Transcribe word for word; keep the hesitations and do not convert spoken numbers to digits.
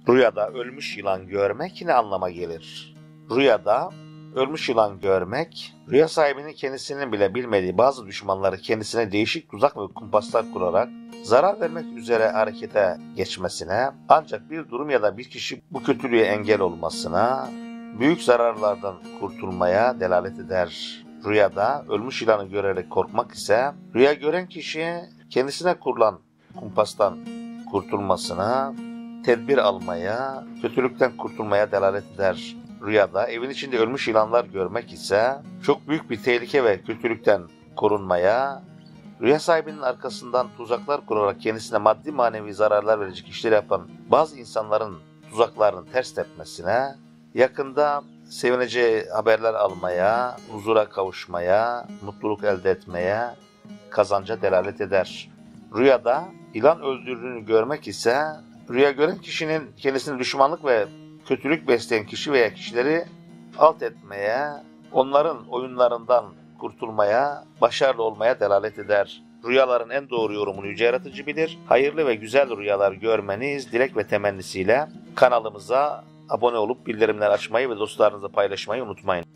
Rüyada ölmüş yılan görmek ne anlama gelir? Rüyada ölmüş yılan görmek, rüya sahibinin kendisinin bile bilmediği bazı düşmanları kendisine değişik tuzak ve kumpaslar kurarak zarar vermek üzere harekete geçmesine, ancak bir durum ya da bir kişi bu kötülüğe engel olmasına, büyük zararlardan kurtulmaya delalet eder. Rüyada ölmüş yılanı görerek korkmak ise, rüya gören kişi kendisine kurulan kumpastan kurtulmasına, tedbir almaya, kötülükten kurtulmaya delalet eder. Rüyada evin içinde ölmüş yılanlar görmek ise çok büyük bir tehlike ve kötülükten korunmaya, rüya sahibinin arkasından tuzaklar kurarak kendisine maddi manevi zararlar verecek işler yapan bazı insanların tuzaklarını ters tepmesine, yakında sevineceği haberler almaya, huzura kavuşmaya, mutluluk elde etmeye, kazanca delalet eder. Rüyada yılan öldürdüğünü görmek ise, rüya gören kişinin kendisine düşmanlık ve kötülük besleyen kişi veya kişileri alt etmeye, onların oyunlarından kurtulmaya, başarılı olmaya delalet eder. Rüyaların en doğru yorumunu Yüce Yaratıcı bilir. Hayırlı ve güzel rüyalar görmeniz dilek ve temennisiyle kanalımıza abone olup bildirimler açmayı ve dostlarınızla paylaşmayı unutmayın.